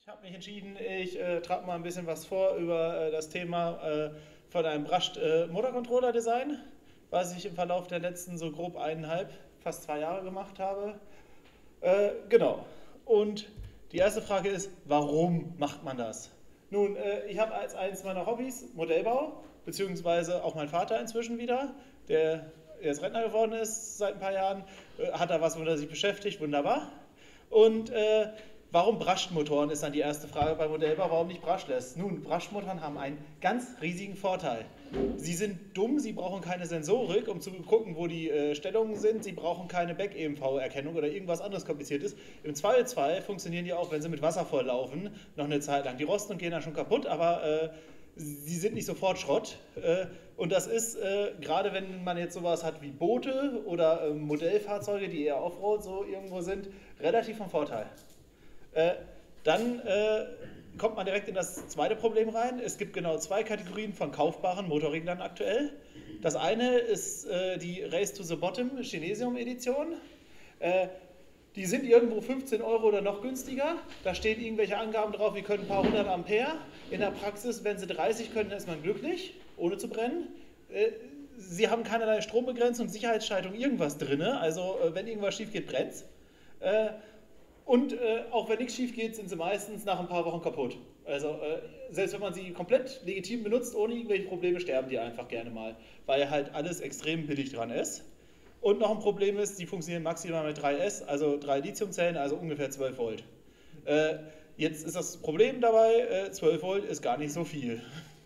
Ich habe mich entschieden, ich trage mal ein bisschen was vor über das Thema von einem Brushed Motorcontroller Design, was ich im Verlauf der letzten so grob 1,5, fast 2 Jahre gemacht habe. Genau. Und die erste Frage ist, warum macht man das? Nun, ich habe als eines meiner Hobbys Modellbau, beziehungsweise auch mein Vater inzwischen wieder, der jetzt Rentner geworden ist seit ein paar Jahren, hat da was, womit er sich beschäftigt, wunderbar. Und warum Brushed-Motoren ist dann die erste Frage bei Modellbau, warum nicht Brushless? Nun, Brushed-Motoren haben einen ganz riesigen Vorteil. Sie sind dumm, sie brauchen keine Sensorik, um zu gucken, wo die Stellungen sind, sie brauchen keine Back-EMV-Erkennung oder irgendwas anderes Kompliziertes. Im Zweifelsfall funktionieren die auch, wenn sie mit Wasser volllaufen, noch eine Zeit lang. Die rosten und gehen dann schon kaputt, aber sie sind nicht sofort Schrott. Und das ist, gerade wenn man jetzt sowas hat wie Boote oder Modellfahrzeuge, die eher Offroad so irgendwo sind, relativ von Vorteil. Dann kommt man direkt in das zweite Problem rein. Es gibt genau zwei Kategorien von kaufbaren Motorrädern aktuell. Das eine ist die Race to the Bottom Chinesium Edition. Die sind irgendwo 15 Euro oder noch günstiger. Da stehen irgendwelche Angaben drauf, wir können ein paar hundert Ampere. In der Praxis, wenn sie 30 können, ist man glücklich, ohne zu brennen. Sie haben keinerlei Strombegrenzung, Sicherheitsschaltung, irgendwas drin. Also wenn irgendwas schief geht, brennt es. Und auch wenn nichts schief geht, sind sie meistens nach ein paar Wochen kaputt. Also selbst wenn man sie komplett legitim benutzt, ohne irgendwelche Probleme, sterben die einfach gerne mal, weil halt alles extrem billig dran ist. Und noch ein Problem ist, die funktionieren maximal mit 3S, also 3 Lithiumzellen, also ungefähr 12 Volt. Jetzt ist das Problem dabei, 12 Volt ist gar nicht so viel.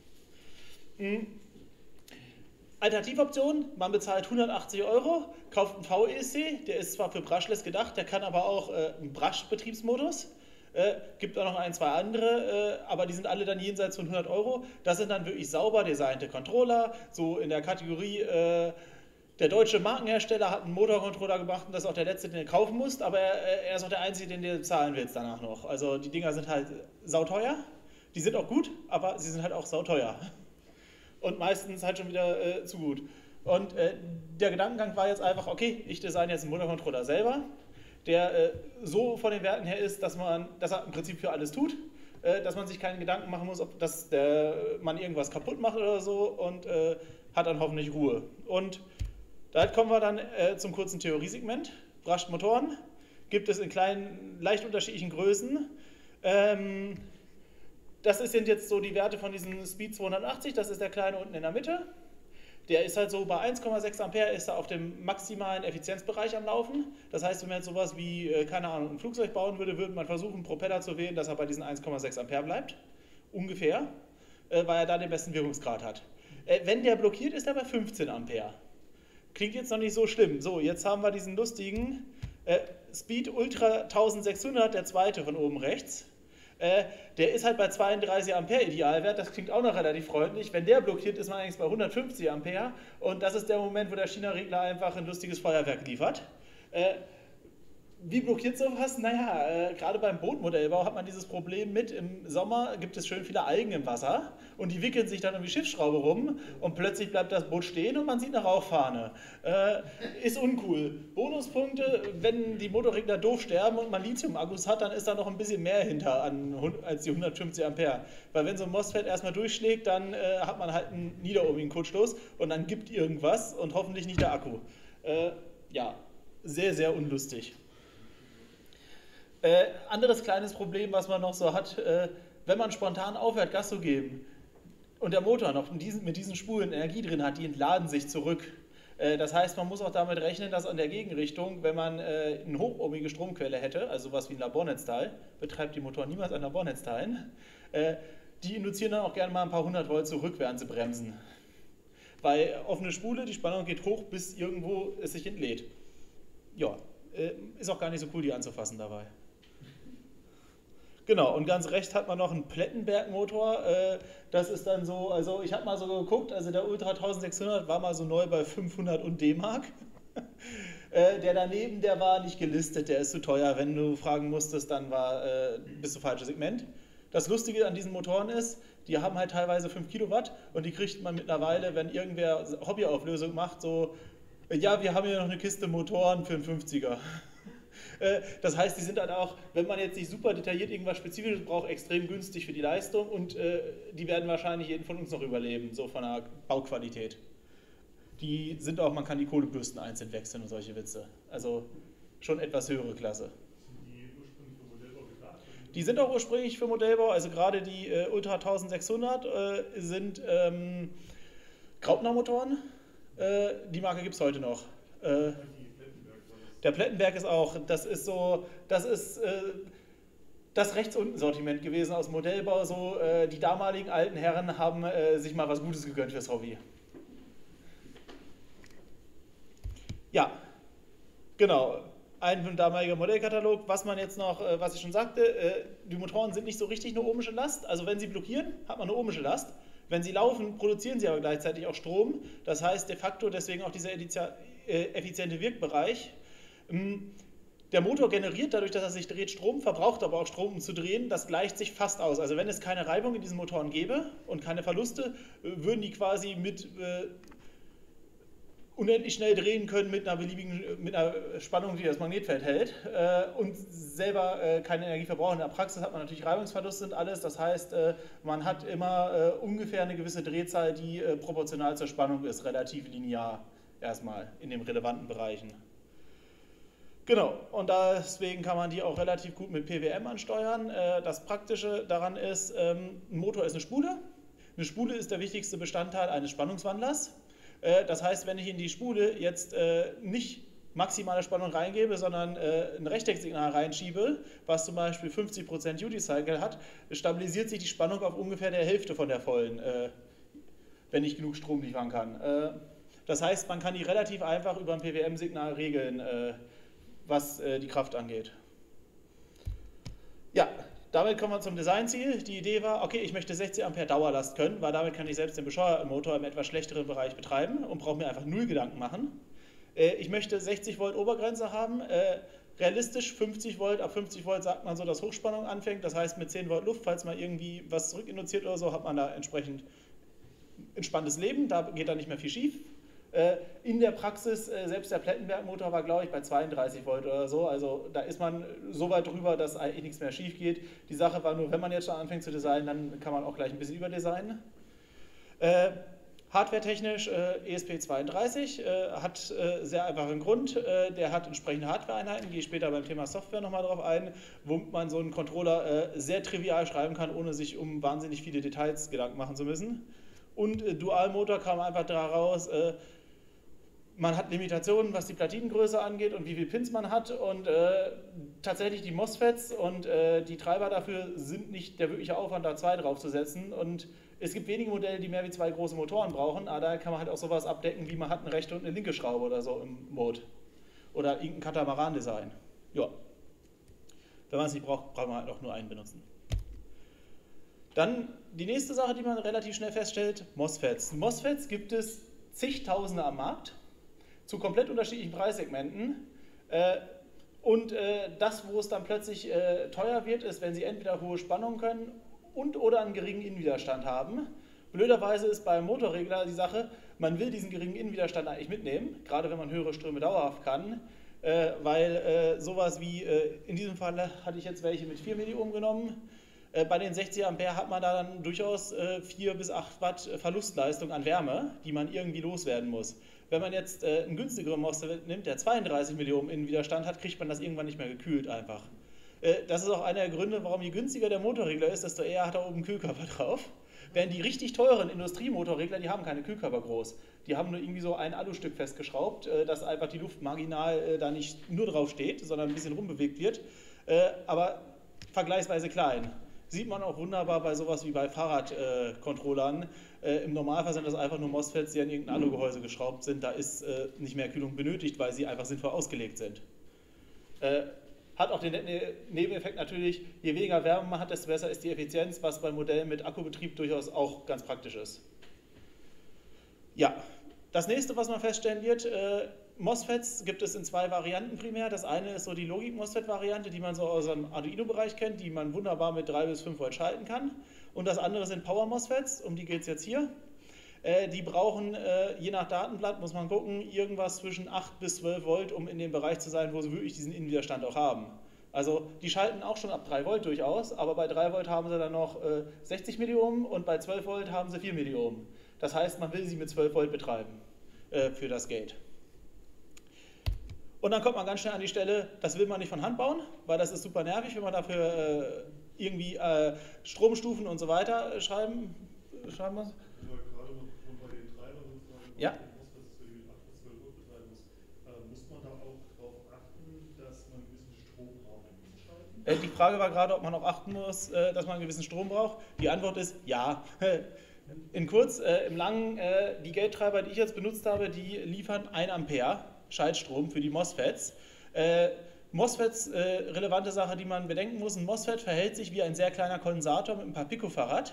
Alternativoption, man bezahlt 180 Euro, kauft einen VEC, der ist zwar für Brushless gedacht, der kann aber auch einen Brush-Betriebsmodus. Gibt auch noch ein, zwei andere, aber die sind alle dann jenseits von 100 Euro. Das sind dann wirklich sauber designte Controller, so in der Kategorie, der deutsche Markenhersteller hat einen Motorcontroller gemacht und das ist auch der letzte, den du kaufen musst, aber er ist auch der einzige, den du bezahlen willst danach noch. Also die Dinger sind halt sauteuer, die sind auch gut, aber sie sind halt auch sauteuer. Und meistens halt schon wieder zu gut. Und der Gedankengang war jetzt einfach, okay, ich designe jetzt einen Motorcontroller selber, der so von den Werten her ist, dass er im Prinzip für alles tut, dass man sich keinen Gedanken machen muss, ob man irgendwas kaputt macht oder so und hat dann hoffentlich Ruhe. Und da kommen wir dann zum kurzen Theoriesegment. Brushed Motoren gibt es in kleinen, leicht unterschiedlichen Größen. Das sind jetzt so die Werte von diesem Speed 280, das ist der kleine unten in der Mitte. Der ist halt so bei 1,6 Ampere ist er auf dem maximalen Effizienzbereich am Laufen. Das heißt, wenn man jetzt sowas wie, keine Ahnung, ein Flugzeug bauen würde, würde man versuchen, einen Propeller zu wählen, dass er bei diesen 1,6 Ampere bleibt. Ungefähr, weil er da den besten Wirkungsgrad hat. Wenn der blockiert, ist er bei 15 Ampere. Klingt jetzt noch nicht so schlimm. So, jetzt haben wir diesen lustigen Speed Ultra 1600, der zweite von oben rechts. Der ist halt bei 32 Ampere Idealwert, das klingt auch noch relativ freundlich. Wenn der blockiert, ist man eigentlich bei 150 Ampere und das ist der Moment, wo der China-Regler einfach ein lustiges Feuerwerk liefert. Wie blockiert sowas? Naja, gerade beim Bootmodellbau hat man dieses Problem mit, im Sommer gibt es schön viele Algen im Wasser und die wickeln sich dann um die Schiffsschraube rum und plötzlich bleibt das Boot stehen und man sieht eine Rauchfahne. Ist uncool. Bonuspunkte, wenn die Motorregler doof sterben und man Lithium-Akkus hat, dann ist da noch ein bisschen mehr hinter als die 150 Ampere. Weil wenn so ein MOSFET erstmal durchschlägt, dann hat man halt einen niederohmigen Kurzschluss und dann gibt irgendwas und hoffentlich nicht der Akku. Ja, sehr, sehr unlustig. Anderes kleines Problem, was man noch so hat, wenn man spontan aufhört, Gas zu geben und der Motor noch mit diesen Spulen Energie drin hat, die entladen sich zurück. Das heißt, man muss auch damit rechnen, dass an der Gegenrichtung, wenn man eine hochohmige Stromquelle hätte, also sowas wie ein Labornetzteil, betreibt die Motoren niemals an Labornetzteilen, die induzieren dann auch gerne mal ein paar hundert Volt zurück, während sie bremsen. Weil offene Spule, die Spannung geht hoch, bis irgendwo es sich entlädt. Ja, ist auch gar nicht so cool, die anzufassen dabei. Genau, und ganz rechts hat man noch einen Plettenberg-Motor. Das ist dann so, also ich habe mal so geguckt, also der Ultra 1600 war mal so neu bei 500 und D-Mark. Der daneben, der war nicht gelistet, der ist zu teuer. Wenn du fragen musstest, dann bist du falsches Segment. Das Lustige an diesen Motoren ist, die haben halt teilweise 5 Kilowatt und die kriegt man mittlerweile, wenn irgendwer Hobbyauflösung macht, so, ja, wir haben hier noch eine Kiste Motoren für einen 50er. Das heißt, die sind dann auch, wenn man jetzt nicht super detailliert irgendwas Spezifisches braucht, extrem günstig für die Leistung und die werden wahrscheinlich jeden von uns noch überleben, so von der Bauqualität. Die sind auch, man kann die Kohlebürsten einzeln wechseln und solche Witze. Also schon etwas höhere Klasse. Die sind auch ursprünglich für Modellbau, also gerade die Ultra 1600 sind Graupner-Motoren. Die Marke gibt es heute noch. Der Plettenberg ist auch, das ist das Rechts-unten-Sortiment gewesen aus dem Modellbau. So, die damaligen alten Herren haben sich mal was Gutes gegönnt fürs Hobby. Ja, genau. Ein damaliger Modellkatalog. Was man jetzt noch, was ich schon sagte, die Motoren sind nicht so richtig eine ohmische Last. Also wenn sie blockieren, hat man eine ohmische Last. Wenn sie laufen, produzieren sie aber gleichzeitig auch Strom. Das heißt de facto deswegen auch dieser effiziente Wirkbereich. Der Motor generiert dadurch, dass er sich dreht, Strom, verbraucht aber auch Strom, um zu drehen. Das gleicht sich fast aus. Also wenn es keine Reibung in diesen Motoren gäbe und keine Verluste, würden die quasi mit unendlich schnell drehen können mit einer Spannung, die das Magnetfeld hält und selber keine Energie verbrauchen. In der Praxis hat man natürlich Reibungsverluste und alles. Das heißt, man hat immer ungefähr eine gewisse Drehzahl, die proportional zur Spannung ist, relativ linear erstmal in den relevanten Bereichen. Genau, und deswegen kann man die auch relativ gut mit PWM ansteuern. Das Praktische daran ist, ein Motor ist eine Spule. Eine Spule ist der wichtigste Bestandteil eines Spannungswandlers. Das heißt, wenn ich in die Spule jetzt nicht maximale Spannung reingebe, sondern ein Rechtecksignal reinschiebe, was zum Beispiel 50% Duty Cycle hat, stabilisiert sich die Spannung auf ungefähr der Hälfte von der vollen, wenn ich genug Strom liefern kann. Das heißt, man kann die relativ einfach über ein PWM-Signal regeln, was die Kraft angeht. Ja, damit kommen wir zum Designziel. Die Idee war, okay, ich möchte 60 Ampere Dauerlast können, weil damit kann ich selbst den bescheuerten Motor im etwas schlechteren Bereich betreiben und brauche mir einfach null Gedanken machen. Ich möchte 60 Volt Obergrenze haben, realistisch 50 Volt, ab 50 Volt sagt man so, dass Hochspannung anfängt, das heißt mit 10 Volt Luft, falls mal irgendwie was zurückinduziert oder so, hat man da entsprechend entspanntes Leben, da geht da nicht mehr viel schief. In der Praxis, selbst der Plettenberg-Motor war, glaube ich, bei 32 Volt oder so. Also da ist man so weit drüber, dass eigentlich nichts mehr schief geht. Die Sache war nur, wenn man jetzt schon anfängt zu designen, dann kann man auch gleich ein bisschen überdesignen. Hardware-technisch ESP32 hat sehr einfachen Grund. Der hat entsprechende Hardware-Einheiten, gehe ich später beim Thema Software nochmal drauf ein, womit man so einen Controller sehr trivial schreiben kann, ohne sich um wahnsinnig viele Details Gedanken machen zu müssen. Und Dualmotor kam einfach daraus, man hat Limitationen, was die Platinengröße angeht und wie viele Pins man hat und tatsächlich die MOSFETs und die Treiber dafür sind nicht der wirkliche Aufwand, da zwei draufzusetzen und es gibt wenige Modelle, die mehr wie zwei große Motoren brauchen, aber da kann man halt auch sowas abdecken, wie man hat eine rechte und eine linke Schraube oder so im Mode oder irgendein Katamaran-Design. Ja, wenn man es nicht braucht, braucht man halt auch nur einen benutzen. Dann die nächste Sache, die man relativ schnell feststellt, MOSFETs. MOSFETs gibt es zigtausende am Markt zu komplett unterschiedlichen Preissegmenten und das, wo es dann plötzlich teuer wird, ist, wenn sie entweder hohe Spannung können und oder einen geringen Innenwiderstand haben. Blöderweise ist beim Motorregler die Sache, man will diesen geringen Innenwiderstand eigentlich mitnehmen, gerade wenn man höhere Ströme dauerhaft kann, weil sowas wie, in diesem Fall hatte ich jetzt welche mit 4 Millionen genommen. Bei den 60 Ampere hat man da dann durchaus 4 bis 8 Watt Verlustleistung an Wärme, die man irgendwie loswerden muss. Wenn man jetzt einen günstigeren MOSFET nimmt, der 32 Millionen Innenwiderstand hat, kriegt man das irgendwann nicht mehr gekühlt einfach. Das ist auch einer der Gründe, warum je günstiger der Motorregler ist, desto eher hat er oben einen Kühlkörper drauf. Während die richtig teuren Industriemotorregler, die haben keine Kühlkörper groß. Die haben nur irgendwie so ein Alustück festgeschraubt, dass einfach die Luft marginal da nicht nur drauf steht, sondern ein bisschen rumbewegt wird, aber vergleichsweise klein. Sieht man auch wunderbar bei sowas wie bei Fahrradcontrollern. Im Normalfall sind das einfach nur MOSFETs, die an irgendein Alugehäuse geschraubt sind. Da ist nicht mehr Kühlung benötigt, weil sie einfach sinnvoll ausgelegt sind. Hat auch den Nebeneffekt natürlich, je weniger Wärme man hat, desto besser ist die Effizienz, was bei Modellen mit Akkubetrieb durchaus auch ganz praktisch ist. Ja, das nächste, was man feststellen wird, MOSFETs gibt es in zwei Varianten primär. Das eine ist so die Logik-MOSFET-Variante, die man so aus dem Arduino-Bereich kennt, die man wunderbar mit 3 bis 5 Volt schalten kann. Und das andere sind Power-MOSFETs, um die geht es jetzt hier. Die brauchen, je nach Datenblatt, muss man gucken, irgendwas zwischen 8 bis 12 Volt, um in dem Bereich zu sein, wo sie wirklich diesen Innenwiderstand auch haben. Also die schalten auch schon ab 3 Volt durchaus, aber bei 3 Volt haben sie dann noch 60 Milliohm und bei 12 Volt haben sie 4 Milliohm. Das heißt, man will sie mit 12 Volt betreiben für das Gate. Und dann kommt man ganz schnell an die Stelle, das will man nicht von Hand bauen, weil das ist super nervig, wenn man dafür irgendwie Stromstufen und so weiter schreiben muss. Gerade noch bei den Treibern sozusagen, ja. Muss man da auch darauf achten, dass man einen gewissen Strom braucht in diesen Schalten? Die Frage war gerade, ob man auch achten muss, dass man einen gewissen Strom braucht. Die Antwort ist ja. In kurz, im Langen, die Gate-Treiber, die ich jetzt benutzt habe, die liefern 1 Ampere Schaltstrom für die MOSFETs. MOSFETs, relevante Sache, die man bedenken muss, ein MOSFET verhält sich wie ein sehr kleiner Kondensator mit ein paar Picofarad.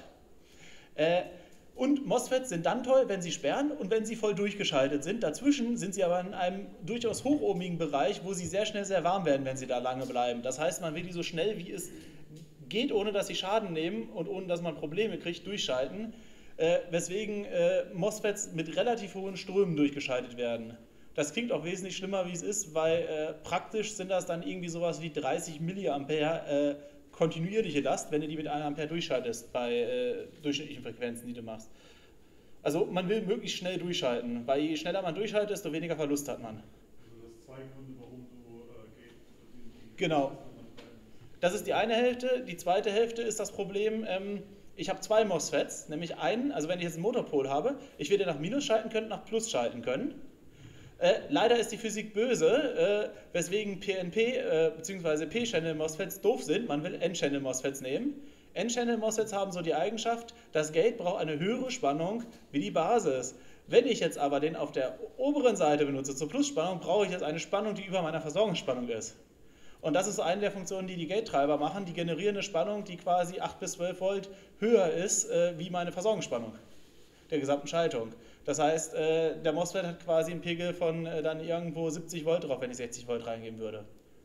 Und MOSFETs sind dann toll, wenn sie sperren und wenn sie voll durchgeschaltet sind. Dazwischen sind sie aber in einem durchaus hochohmigen Bereich, wo sie sehr schnell sehr warm werden, wenn sie da lange bleiben. Das heißt, man will die so schnell wie es geht, ohne dass sie Schaden nehmen und ohne dass man Probleme kriegt, durchschalten. Weswegen MOSFETs mit relativ hohen Strömen durchgeschaltet werden. Das klingt auch wesentlich schlimmer, wie es ist, weil praktisch sind das dann irgendwie sowas wie 30 Milliampere kontinuierliche Last, wenn du die mit 1 Ampere durchschaltest bei durchschnittlichen Frequenzen, die du machst. Also man will möglichst schnell durchschalten, weil je schneller man durchschaltet, desto weniger Verlust hat man. Also das ist 2 Gründe, warum du Genau. Das ist die eine Hälfte. Die zweite Hälfte ist das Problem, ich habe 2 MOSFETs, nämlich einen, also wenn ich jetzt einen Motorpol habe, ich werde nach Minus schalten können, nach Plus schalten können. Leider ist die Physik böse, weswegen PNP bzw. P-Channel-MOSFETs doof sind. Man will N-Channel-MOSFETs nehmen. N-Channel-MOSFETs haben so die Eigenschaft, das Gate braucht eine höhere Spannung wie die Basis. Wenn ich jetzt aber den auf der oberen Seite benutze zur Plusspannung, brauche ich jetzt eine Spannung, die über meiner Versorgungsspannung ist. Und das ist so eine der Funktionen, die die Gate-Treiber machen. Die generieren eine Spannung, die quasi 8 bis 12 Volt höher ist wie meine Versorgungsspannung der gesamten Schaltung. Das heißt, der MOSFET hat quasi einen Pegel von dann irgendwo 70 Volt drauf, wenn ich 60 Volt reingeben würde.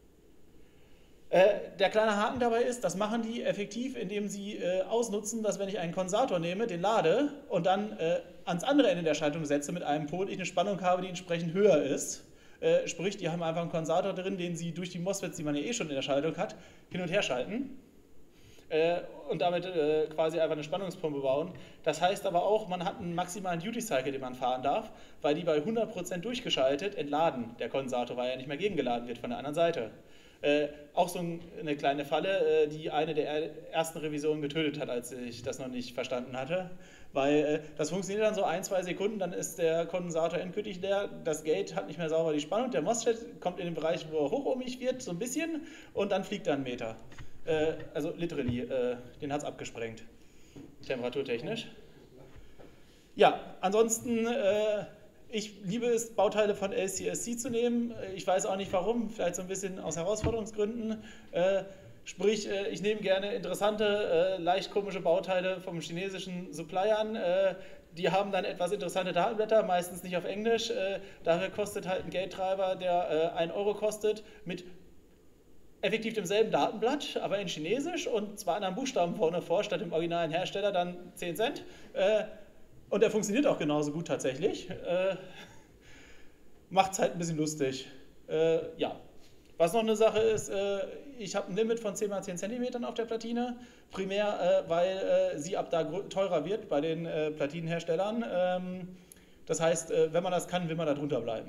Der kleine Haken dabei ist, das machen die effektiv, indem sie ausnutzen, dass wenn ich einen Kondensator nehme, den lade und dann ans andere Ende der Schaltung setze mit einem Pol, ich eine Spannung habe, die entsprechend höher ist. Sprich, die haben einfach einen Kondensator drin, den sie durch die MOSFETs, die man ja eh schon in der Schaltung hat, hin und her schalten. Und damit quasi einfach eine Spannungspumpe bauen. Das heißt aber auch, man hat einen maximalen Duty-Cycle, den man fahren darf, weil die bei 100% durchgeschaltet entladen. Der Kondensator, weil er nicht mehr gegengeladen wird von der anderen Seite. Auch so eine kleine Falle, die eine der ersten Revisionen getötet hat, als ich das noch nicht verstanden hatte. Weil das funktioniert dann so 1-2 Sekunden, dann ist der Kondensator endgültig leer, das Gate hat nicht mehr sauber die Spannung, der MOSFET kommt in den Bereich, wo er hochohmig wird, so ein bisschen, und dann fliegt er einen Meter. Also literally, den hat es abgesprengt, temperaturtechnisch. Ja, ansonsten, ich liebe es, Bauteile von LCSC zu nehmen. Ich weiß auch nicht warum, vielleicht so ein bisschen aus Herausforderungsgründen. Sprich, ich nehme gerne interessante, leicht komische Bauteile vom chinesischen Suppliern. Die haben dann etwas interessante Datenblätter, meistens nicht auf Englisch. Dafür kostet halt ein Gate-Treiber, der 1 Euro kostet, mit effektiv demselben Datenblatt, aber in Chinesisch und 2 anderen Buchstaben vorne vor, statt dem originalen Hersteller dann 10 Cent. Und der funktioniert auch genauso gut tatsächlich. Macht es halt ein bisschen lustig. Ja. Was noch eine Sache ist, ich habe ein Limit von 10 x 10 cm auf der Platine, primär weil sie ab da teurer wird bei den Platinenherstellern. Das heißt, wenn man das kann, will man da drunter bleiben.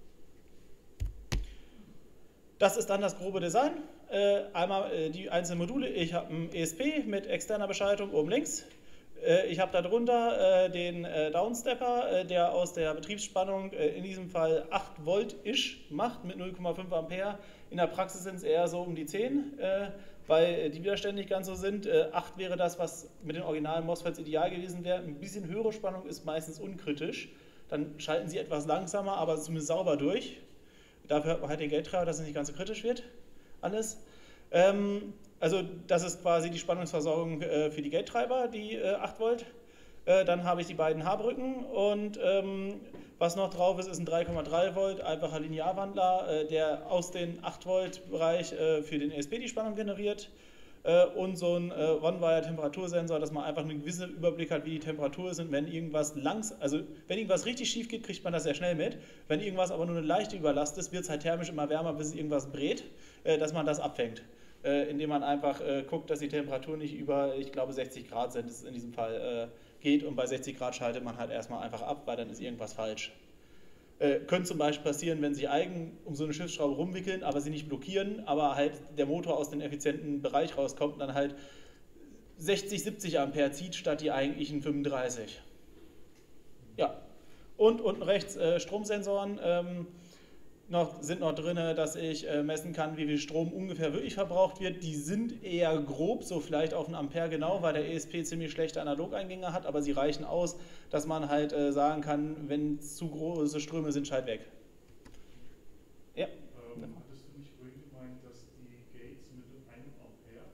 Das ist dann das grobe Design. Einmal die einzelnen Module. Ich habe ein ESP mit externer Beschaltung oben links. Ich habe darunter den Downstepper, der aus der Betriebsspannung in diesem Fall 8 Volt-ish macht mit 0,5 Ampere. In der Praxis sind es eher so um die 10, weil die Widerstände nicht ganz so sind. 8 wäre das, was mit den originalen MOSFETs ideal gewesen wäre. Ein bisschen höhere Spannung ist meistens unkritisch. Dann schalten sie etwas langsamer, aber zumindest sauber durch. Dafür hat man halt den Gate-Treiber, dass es nicht ganz so kritisch wird, alles. Also das ist quasi die Spannungsversorgung für die Gate-Treiber, die 8 Volt. Dann habe ich die beiden H-Brücken und was noch drauf ist, ist ein 3,3 Volt einfacher Linearwandler, der aus dem 8 Volt Bereich für den ESP die Spannung generiert. und so ein One-Wire-Temperatursensor, dass man einfach einen gewissen Überblick hat, wie die Temperatur ist und wenn irgendwas wenn irgendwas richtig schief geht, kriegt man das sehr schnell mit. Wenn irgendwas aber nur eine leichte Überlast ist, wird es halt thermisch immer wärmer, bis es irgendwas brät, dass man das abfängt. Indem man einfach guckt, dass die Temperatur nicht über, ich glaube, 60 Grad sind, es in diesem Fall geht und bei 60 Grad schaltet man halt erstmal einfach ab, weil dann ist irgendwas falsch. Könnte zum Beispiel passieren, wenn Sie Algen um so eine Schiffsschraube rumwickeln, aber sie nicht blockieren, aber halt der Motor aus dem effizienten Bereich rauskommt und dann halt 60, 70 Ampere zieht, statt die eigentlichen 35. Ja, und unten rechts Stromsensoren sind noch drin, dass ich messen kann, wie viel Strom ungefähr wirklich verbraucht wird. Die sind eher grob, so vielleicht auf einen Ampere genau, weil der ESP ziemlich schlechte Analogeingänge hat, aber sie reichen aus, dass man halt sagen kann, wenn zu große Ströme sind, schalt weg. Ja. Hattest du nicht vorhin gemeint, dass die Gates mit einem Ampere?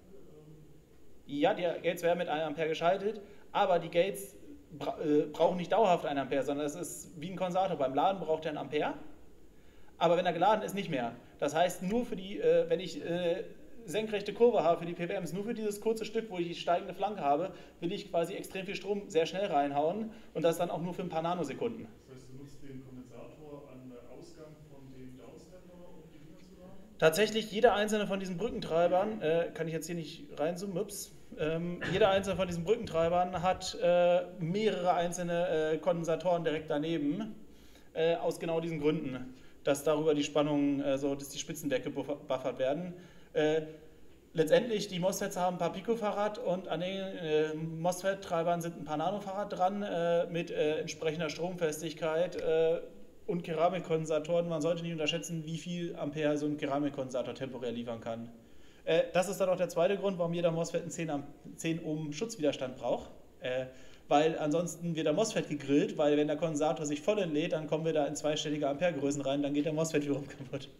Ja, die Gates werden mit 1 Ampere geschaltet, aber die Gates brauchen nicht dauerhaft 1 Ampere, sondern es ist wie ein Kondensator. Beim Laden braucht er 1 Ampere. Aber wenn er geladen ist, nicht mehr. Das heißt, nur für die, wenn ich senkrechte Kurve habe für die PWMs, nur für dieses kurze Stück, wo ich die steigende Flanke habe, will ich quasi extrem viel Strom sehr schnell reinhauen und das dann auch nur für ein paar Nanosekunden. Das heißt, du nutzt den Kondensator an Ausgang von dem Downstepper, um die Dinger zu laden? Tatsächlich, jeder einzelne von diesen Brückentreibern, kann ich jetzt hier nicht reinzoomen, jeder einzelne von diesen Brückentreibern hat mehrere einzelne Kondensatoren direkt daneben, aus genau diesen Gründen, dass darüber die Spannungen, dass die Spitzen weggebuffert werden. Letztendlich, die MOSFETs haben ein paar Picofarad und an den MOSFET-Treibern sind ein paar Nanofarad dran mit entsprechender Stromfestigkeit und Keramikkondensatoren. Man sollte nicht unterschätzen, wie viel Ampere so ein Keramikkondensator temporär liefern kann. Das ist dann auch der zweite Grund, warum jeder MOSFET einen 10 Ohm Schutzwiderstand braucht. Weil ansonsten wird der MOSFET gegrillt, weil wenn der Kondensator sich voll entlädt, dann kommen wir da in zweistellige Amperegrößen rein, dann geht der MOSFET wiederum kaputt.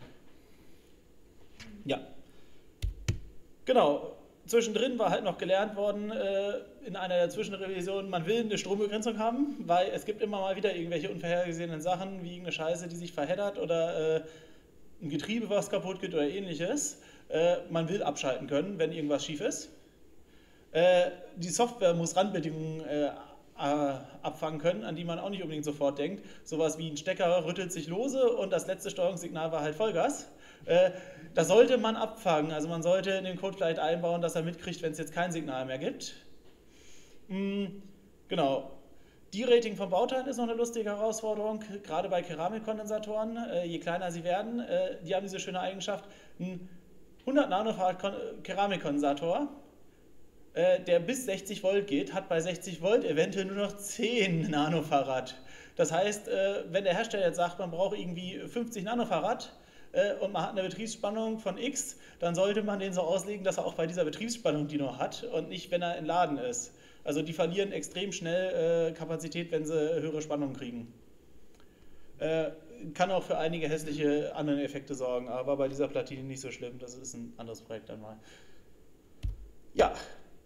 Ja. Genau. Zwischendrin war halt noch gelernt worden, in einer der Zwischenrevisionen, man will eine Strombegrenzung haben, weil es gibt immer mal wieder irgendwelche unvorhergesehenen Sachen, wie irgendeine Scheiße, die sich verheddert oder ein Getriebe, was kaputt geht oder ähnliches. Man will abschalten können, wenn irgendwas schief ist. Die Software muss Randbedingungen abfangen können, an die man auch nicht unbedingt sofort denkt. Sowas wie ein Stecker rüttelt sich lose und das letzte Steuerungssignal war halt Vollgas. Das sollte man abfangen. Also man sollte in den Code vielleicht einbauen, dass er mitkriegt, wenn es jetzt kein Signal mehr gibt. Genau. D-Rating von Bauteilen ist noch eine lustige Herausforderung, gerade bei Keramikkondensatoren. Je kleiner sie werden, die haben diese schöne Eigenschaft. Ein 100 Nanofarad Keramikkondensator, der bis 60 Volt geht, hat bei 60 Volt eventuell nur noch 10 Nanofarad. Das heißt, wenn der Hersteller jetzt sagt, man braucht irgendwie 50 Nanofarad und man hat eine Betriebsspannung von X, dann sollte man den so auslegen, dass er auch bei dieser Betriebsspannung die noch hat und nicht, wenn er in Laden ist. Also die verlieren extrem schnell Kapazität, wenn sie höhere Spannungen kriegen. Kann auch für einige hässliche andere Effekte sorgen, aber bei dieser Platine nicht so schlimm. Das ist ein anderes Projekt einmal. Ja.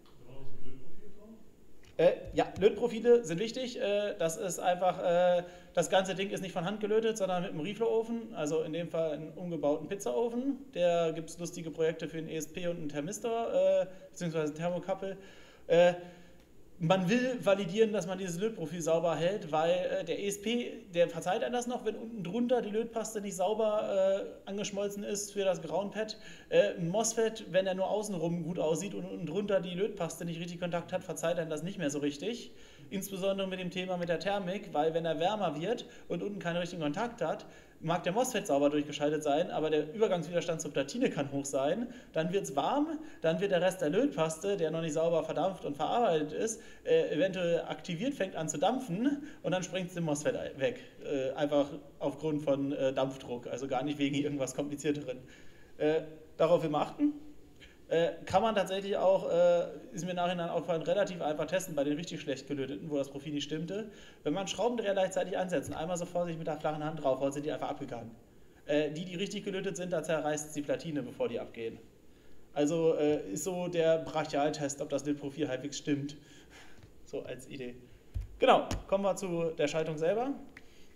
Ja, Lötprofile sind wichtig. Das ist einfach, das ganze Ding ist nicht von Hand gelötet, sondern mit einem Reflow-Ofen, also in dem Fall einen umgebauten Pizzaofen. Da gibt es lustige Projekte für einen ESP und einen Thermistor, beziehungsweise Thermokappel. Man will validieren, dass man dieses Lötprofil sauber hält, weil der ESP, der verzeiht einem das noch, wenn unten drunter die Lötpaste nicht sauber angeschmolzen ist für das Groundpad. Ein MOSFET, wenn er nur außenrum gut aussieht und unten drunter die Lötpaste nicht richtig Kontakt hat, verzeiht einem das nicht mehr so richtig. Insbesondere mit dem Thema mit der Thermik, weil wenn er wärmer wird und unten keinen richtigen Kontakt hat, mag der MOSFET sauber durchgeschaltet sein, aber der Übergangswiderstand zur Platine kann hoch sein, dann wird es warm, dann wird der Rest der Lötpaste, der noch nicht sauber verdampft und verarbeitet ist, eventuell aktiviert, fängt an zu dampfen und dann springt es dem MOSFET weg. Einfach aufgrund von Dampfdruck, also gar nicht wegen irgendwas Komplizierteren. Darauf immer achten. Kann man tatsächlich auch, ist mir im Nachhinein aufgefallen, relativ einfach testen bei den richtig schlecht gelöteten, wo das Profil nicht stimmte. Wenn man Schraubendreher gleichzeitig ansetzt und einmal so vorsichtig mit der flachen Hand draufhaut, sind die einfach abgegangen. Die richtig gelötet sind, da zerreißt die Platine, bevor die abgehen. Also ist so der Brachialtest, ob das Lötprofil halbwegs stimmt. So als Idee. Genau, kommen wir zu der Schaltung selber.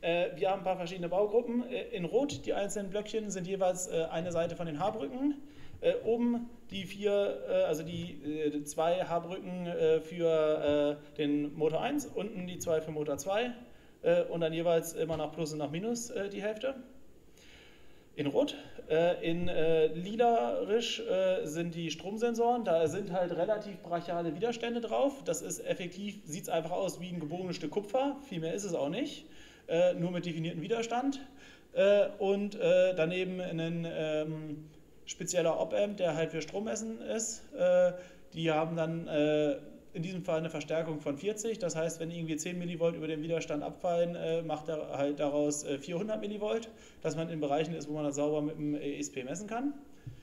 Wir haben ein paar verschiedene Baugruppen. In Rot, die einzelnen Blöckchen sind jeweils eine Seite von den Haarbrücken. Oben die die zwei Haarbrücken für den Motor 1, unten die zwei für Motor 2 und dann jeweils immer nach Plus und nach Minus die Hälfte. In Rot. In Lilarisch sind die Stromsensoren, da sind halt relativ brachiale Widerstände drauf. Das ist effektiv, sieht es einfach aus wie ein gebogenes Stück Kupfer, viel mehr ist es auch nicht, nur mit definiertem Widerstand. Und daneben ein spezieller Op-Amp, der halt für Strommessen ist. Die haben dann in diesem Fall eine Verstärkung von 40, das heißt, wenn irgendwie 10 mV über den Widerstand abfallen, macht er halt daraus 400 mV, dass man in Bereichen ist, wo man das sauber mit dem ESP messen kann.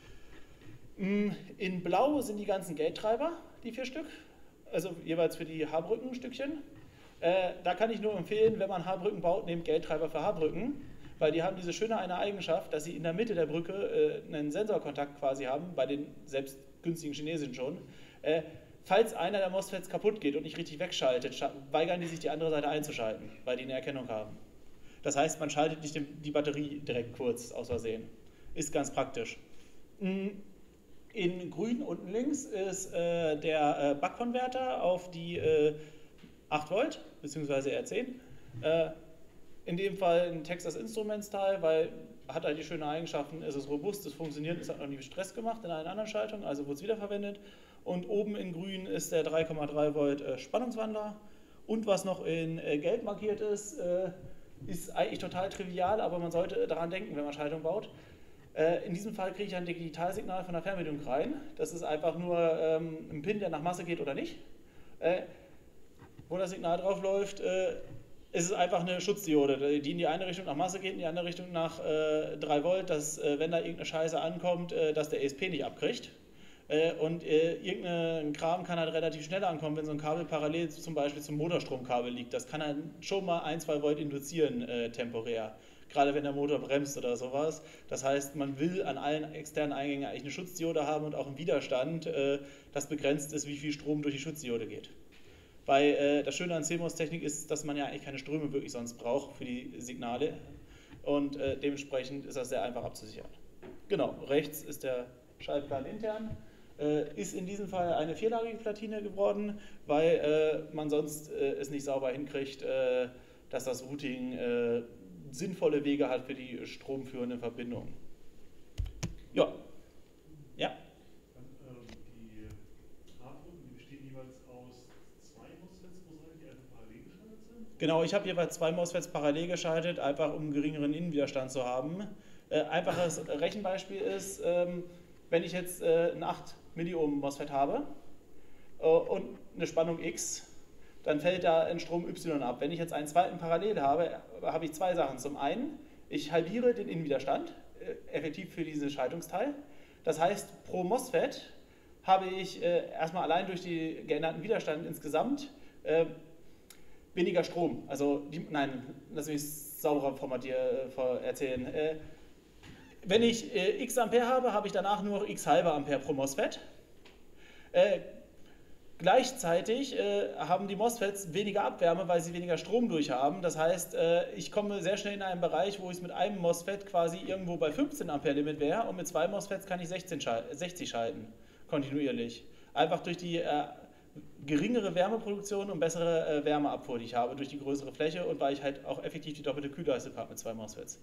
In Blau sind die ganzen Gate-Treiber, die 4 Stück, also jeweils für die Haarbrückenstückchen. Da kann ich nur empfehlen, wenn man Haarbrücken baut, nehmt Gate-Treiber für Haarbrücken, weil die haben diese schöne eine Eigenschaft, dass sie in der Mitte der Brücke einen Sensorkontakt quasi haben, bei den selbst günstigen chinesischen schon. Falls einer der MOSFETs kaputt geht und nicht richtig wegschaltet, weigern die sich, die andere Seite einzuschalten, weil die eine Erkennung haben. Das heißt, man schaltet nicht die Batterie direkt kurz aus Versehen. Ist ganz praktisch. In grün unten links ist der Buck-Konverter auf die 8 Volt, beziehungsweise R10. In dem Fall ein Texas Instruments Teil, weil hat halt die schönen Eigenschaften, es ist robust, es funktioniert, es hat noch nie Stress gemacht in allen anderen Schaltungen, also wurde es wiederverwendet. Und oben in grün ist der 3,3 Volt Spannungswandler. Und was noch in gelb markiert ist, ist eigentlich total trivial, aber man sollte daran denken, wenn man Schaltung baut. In diesem Fall kriege ich ein Digitalsignal von der Fernbedienung rein. Das ist einfach nur ein Pin, der nach Masse geht oder nicht. Wo das Signal drauf läuft, ist es einfach eine Schutzdiode, die in die eine Richtung nach Masse geht, in die andere Richtung nach 3 Volt, dass wenn da irgendeine Scheiße ankommt, dass der ESP nicht abkriegt. Und irgendein Kram kann halt relativ schnell ankommen, wenn so ein Kabel parallel zum Beispiel zum Motorstromkabel liegt. Das kann halt schon mal 1-2 Volt induzieren temporär, gerade wenn der Motor bremst oder sowas. Das heißt, man will an allen externen Eingängen eigentlich eine Schutzdiode haben und auch einen Widerstand, das begrenzt ist, wie viel Strom durch die Schutzdiode geht. Weil das Schöne an CMOS-Technik ist, dass man ja eigentlich keine Ströme wirklich sonst braucht für die Signale und dementsprechend ist das sehr einfach abzusichern. Genau, rechts ist der Schaltplan intern. Ist in diesem Fall eine vierlagige Platine geworden, weil man sonst es nicht sauber hinkriegt, dass das Routing sinnvolle Wege hat für die stromführende Verbindung. Ja. Ja. Die Haarbrücken, die bestehen jeweils aus 2 MOSFETs pro Seite, die einfach parallel geschaltet sind? Genau, ich habe jeweils 2 MOSFETs parallel geschaltet, einfach um einen geringeren Innenwiderstand zu haben. Einfaches Rechenbeispiel ist, wenn ich jetzt ein 8 Milliohm MOSFET habe und eine Spannung X, dann fällt da ein Strom Y ab. Wenn ich jetzt einen zweiten parallel habe, habe ich 2 Sachen. Zum einen, ich halbiere den Innenwiderstand, effektiv für dieses Schaltungsteil. Das heißt, pro MOSFET habe ich erstmal allein durch den geänderten Widerstand insgesamt weniger Strom. Also, nein, lass mich es sauberer erzählen. Wenn ich x Ampere habe, habe ich danach nur x halbe Ampere pro MOSFET. Gleichzeitig haben die MOSFETs weniger Abwärme, weil sie weniger Strom durchhaben. Das heißt, ich komme sehr schnell in einen Bereich, wo ich mit einem MOSFET quasi irgendwo bei 15 Ampere Limit wäre und mit 2 MOSFETs kann ich 60 schalten, kontinuierlich. Einfach durch die geringere Wärmeproduktion und bessere Wärmeabfuhr, die ich habe, durch die größere Fläche und weil ich halt auch effektiv die doppelte Kühlleistung habe mit 2 MOSFETs.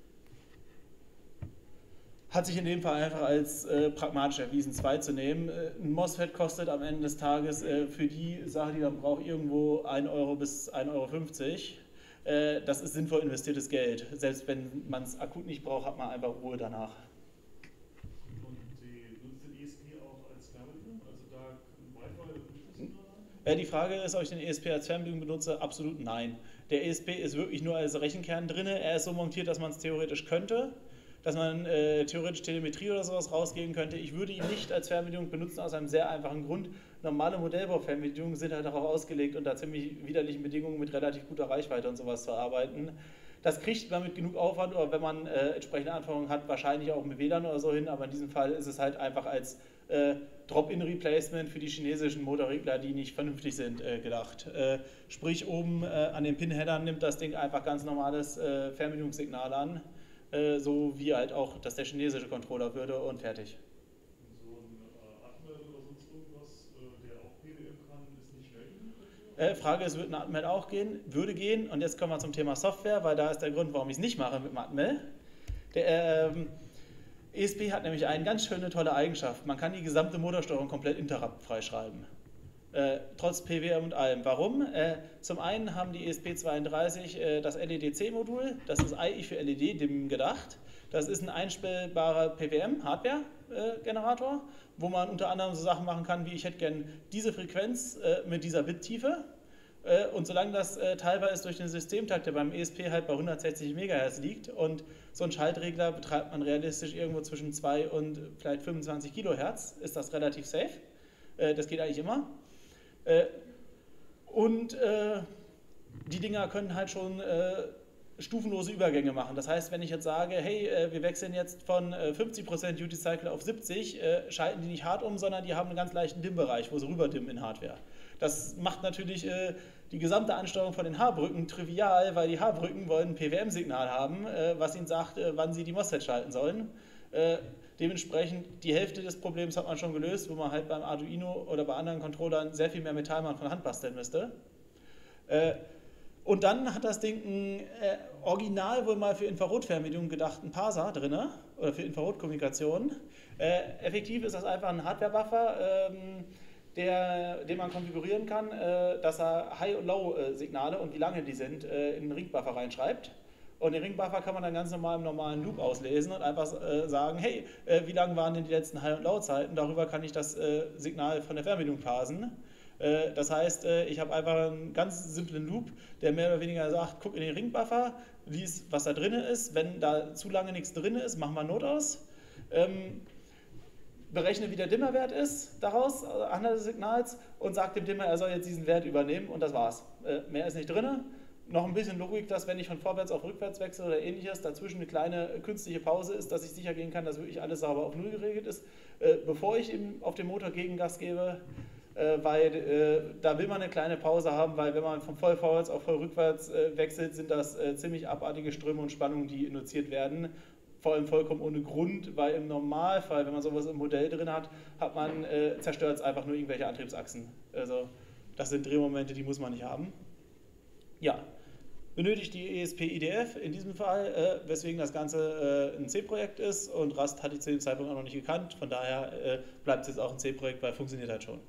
Hat sich in dem Fall einfach als pragmatisch erwiesen, 2 zu nehmen. Ein MOSFET kostet am Ende des Tages für die Sache, die man braucht, irgendwo 1 Euro bis 1,50 Euro. Das ist sinnvoll investiertes Geld. Selbst wenn man es akut nicht braucht, hat man einfach Ruhe danach. Und Sie nutzen den ESP auch als Fernbedienung? Also da Wi-Fi oder Bluetooth? Die Frage ist, ob ich den ESP als Fernbedienung benutze. Absolut nein. Der ESP ist wirklich nur als Rechenkern drin. Er ist so montiert, dass man es theoretisch könnte. Dass man theoretisch Telemetrie oder sowas rausgeben könnte. Ich würde ihn nicht als Fernbedienung benutzen, aus einem sehr einfachen Grund. Normale Modellbau-Fernbedienungen sind halt darauf ausgelegt, unter ziemlich widerlichen Bedingungen mit relativ guter Reichweite und sowas zu arbeiten. Das kriegt man mit genug Aufwand oder wenn man entsprechende Anforderungen hat, wahrscheinlich auch mit WLAN oder so hin, aber in diesem Fall ist es halt einfach als Drop-in-Replacement für die chinesischen Motorregler, die nicht vernünftig sind, gedacht. Sprich, oben an den Pin-Headern nimmt das Ding einfach ganz normales Fernbedienungssignal an, so wie halt auch das der chinesische Controller würde und fertig. Und so ein Atmel oder sonst irgendwas, der auch PWM kann, ist nicht schnell genug? Frage ist, wird ein Atmel auch gehen? Würde gehen. Und jetzt kommen wir zum Thema Software, weil da ist der Grund, warum ich es nicht mache mit dem Atmel. Der ESP hat nämlich eine ganz schöne, tolle Eigenschaft. Man kann die gesamte Motorsteuerung komplett interrupt freischreiben. Trotz PWM und allem. Warum? Zum einen haben die ESP32 das LED-C-Modul, das ist eigentlich für LED-Dimmen gedacht. Das ist ein einstellbarer PWM-Hardware-Generator, wo man unter anderem so Sachen machen kann, wie ich hätte gern diese Frequenz mit dieser Bittiefe. Und solange das teilbar ist durch den Systemtakt, der beim ESP halt bei 160 MHz liegt und so einen Schaltregler betreibt man realistisch irgendwo zwischen 2 und vielleicht 25 kHz, ist das relativ safe. Das geht eigentlich immer. Und die Dinger können halt schon stufenlose Übergänge machen. Das heißt, wenn ich jetzt sage, hey, wir wechseln jetzt von 50% Duty Cycle auf 70, schalten die nicht hart um, sondern die haben einen ganz leichten Dimmbereich, wo sie rüberdimmen in Hardware. Das macht natürlich die gesamte Ansteuerung von den Haarbrücken trivial, weil die Haarbrücken wollen ein PWM-Signal haben, was ihnen sagt, wann sie die MOSFET schalten sollen. Dementsprechend, die Hälfte des Problems hat man schon gelöst, wo man halt beim Arduino oder bei anderen Controllern sehr viel mehr Metallmann von Hand basteln müsste. Und dann hat das Ding ein original wohl mal für Infrarotfernbedienung gedachten Parser drin, oder für Infrarotkommunikation. Effektiv ist das einfach ein Hardware-Buffer, den man konfigurieren kann, dass er High- und Low-Signale und wie lange die sind, in den Ring-Buffer reinschreibt. Und den Ring-Buffer kann man dann ganz normal im normalen Loop auslesen und einfach sagen, hey, wie lang waren denn die letzten High- und Low-Zeiten? Darüber kann ich das Signal von der Fernbedienung parsen. Das heißt, ich habe einfach einen ganz simplen Loop, der mehr oder weniger sagt, guck in den Ring-Buffer, lies, was da drin ist. Wenn da zu lange nichts drin ist, mach mal Not aus. Berechne, wie der Dimmerwert ist daraus, anhand des Signals, und sagt dem Dimmer, er soll jetzt diesen Wert übernehmen und das war's. Mehr ist nicht drin. Noch ein bisschen Logik, dass wenn ich von vorwärts auf rückwärts wechsle oder ähnliches, dazwischen eine kleine künstliche Pause ist, dass ich sicher gehen kann, dass wirklich alles sauber auf Null geregelt ist, bevor ich auf dem Motor Gegengas gebe, weil da will man eine kleine Pause haben, weil wenn man von voll vorwärts auf voll rückwärts wechselt, sind das ziemlich abartige Ströme und Spannungen, die induziert werden. Vor allem vollkommen ohne Grund, weil im Normalfall, wenn man sowas im Modell drin hat, zerstört es einfach nur irgendwelche Antriebsachsen. Also das sind Drehmomente, die muss man nicht haben. Ja, benötigt die ESP-IDF in diesem Fall, weswegen das Ganze ein C-Projekt ist und Rust hatte ich zu dem Zeitpunkt auch noch nicht gekannt, von daher bleibt es jetzt auch ein C-Projekt, weil funktioniert halt schon.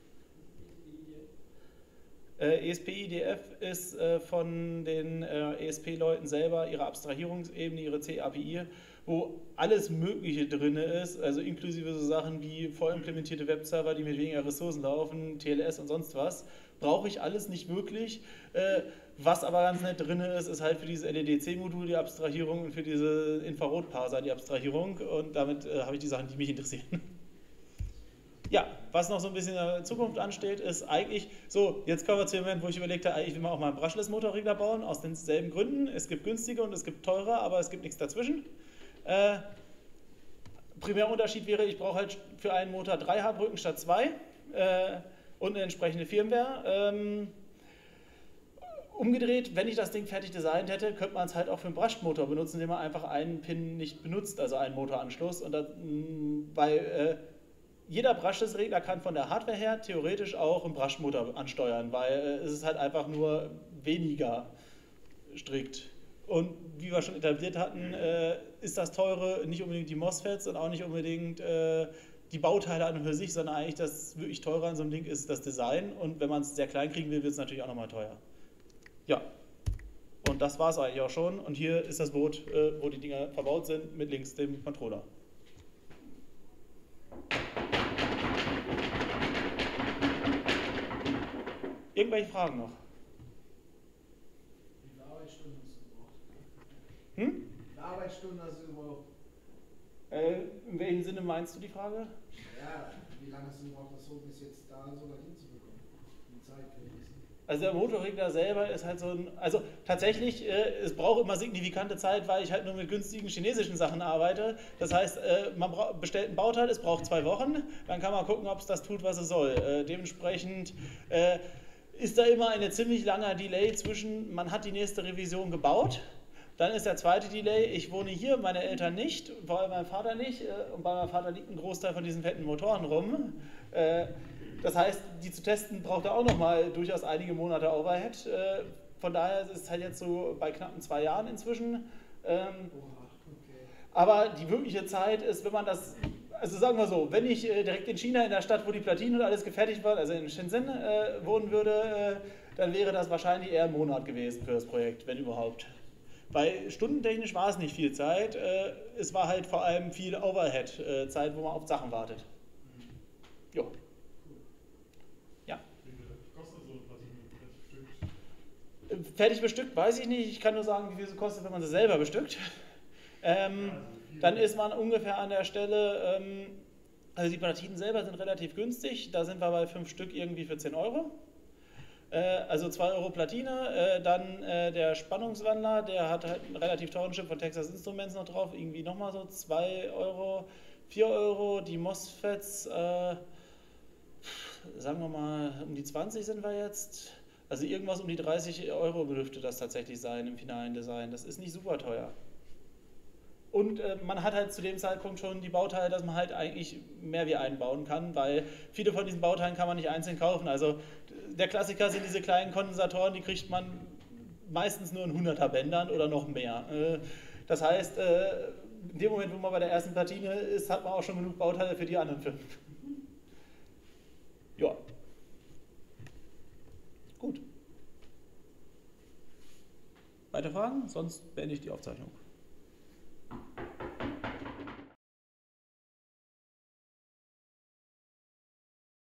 ESP-IDF ist von den ESP-Leuten selber ihre Abstrahierungsebene, ihre C-API, wo alles Mögliche drin ist, also inklusive so Sachen wie vorimplementierte Webserver, die mit weniger Ressourcen laufen, TLS und sonst was. Brauche ich alles nicht wirklich. Was aber ganz nett drin ist, ist halt für dieses LED-C-Modul die Abstrahierung und für diese Infrarot-Parser die Abstrahierung, und damit habe ich die Sachen, die mich interessieren. Ja, was noch so ein bisschen in der Zukunft ansteht, ist eigentlich, so, jetzt kommen wir zu dem Moment, wo ich überlegt habe, eigentlich will man auch mal einen Brushless-Motorregler bauen, aus denselben Gründen. Es gibt günstige und es gibt teure, aber es gibt nichts dazwischen. Primärunterschied wäre, ich brauche halt für einen Motor 3 Haarbrücken statt 2 und eine entsprechende Firmware. Umgedreht, wenn ich das Ding fertig designt hätte, könnte man es halt auch für einen Brushed-Motor benutzen, indem man einfach einen Pin nicht benutzt, also einen Motoranschluss. Und das, weil jeder Brushless-Regler kann von der Hardware her theoretisch auch einen Brushed-Motor ansteuern, weil es ist halt einfach nur weniger strikt. Und wie wir schon etabliert hatten, ist das Teure nicht unbedingt die MOSFETs und auch nicht unbedingt die Bauteile an und für sich, sondern eigentlich das wirklich Teure an so einem Ding ist das Design. Und wenn man es sehr klein kriegen will, wird es natürlich auch nochmal teuer. Ja, und das war es eigentlich auch schon. Und hier ist das Boot, wo die Dinger verbaut sind, mit links dem Controller. Irgendwelche Fragen noch? Wie viele Arbeitsstunden hast du gebraucht? Hm? Wie viele Arbeitsstunden hast du gebraucht? In welchem Sinne meinst du die Frage? Ja, wie lange hast du gebraucht, das so bis jetzt da so dahin zu bekommen? Die Zeit gewesen. Also der Motorregler selber ist halt so ein, also tatsächlich, es braucht immer signifikante Zeit, weil ich halt nur mit günstigen chinesischen Sachen arbeite. Das heißt, man bestellt ein Bauteil, es braucht 2 Wochen, dann kann man gucken, ob es das tut, was es soll. Dementsprechend ist da immer eine ziemlich langer Delay zwischen, man hat die nächste Revision gebaut, dann ist der zweite Delay, ich wohne hier, meine Eltern nicht, bei meinem Vater nicht und bei meinem Vater liegt ein Großteil von diesen fetten Motoren rum. Das heißt, die zu testen braucht er auch nochmal durchaus einige Monate Overhead. Von daher ist es halt jetzt so bei knappen 2 Jahren inzwischen. Okay. Aber die wirkliche Zeit ist, wenn man das, also sagen wir so, wenn ich direkt in China, in der Stadt, wo die Platinen und alles gefertigt war, also in Shenzhen wohnen würde, dann wäre das wahrscheinlich eher ein Monat gewesen für das Projekt, wenn überhaupt. Weil stundentechnisch war es nicht viel Zeit, es war halt vor allem viel Overhead-Zeit, wo man auf Sachen wartet. Jo. Ja. Wie viel kostet so ein Platinen Fertig bestückt, weiß ich nicht. Ich kann nur sagen, wie viel es kostet, wenn man sie selber bestückt. Dann ist man ungefähr an der Stelle, also die Platinen selber sind relativ günstig, da sind wir bei 5 Stück irgendwie für 10 Euro. Also 2 Euro Platine, dann der Spannungswandler, der hat halt einen relativ teuren Chip von Texas Instruments noch drauf, irgendwie nochmal so 2 Euro, 4 Euro, die MOSFETs, sagen wir mal um die 20 sind wir jetzt, also irgendwas um die 30 Euro dürfte das tatsächlich sein im finalen Design, das ist nicht super teuer. Und man hat halt zu dem Zeitpunkt schon die Bauteile, dass man halt eigentlich mehr wie einbauen kann, weil viele von diesen Bauteilen kann man nicht einzeln kaufen. Also der Klassiker sind diese kleinen Kondensatoren, die kriegt man meistens nur in 100er Bändern oder noch mehr. Das heißt, in dem Moment, wo man bei der ersten Platine ist, hat man auch schon genug Bauteile für die anderen 5. Ja. Gut. Weitere Fragen? Sonst beende ich die Aufzeichnung.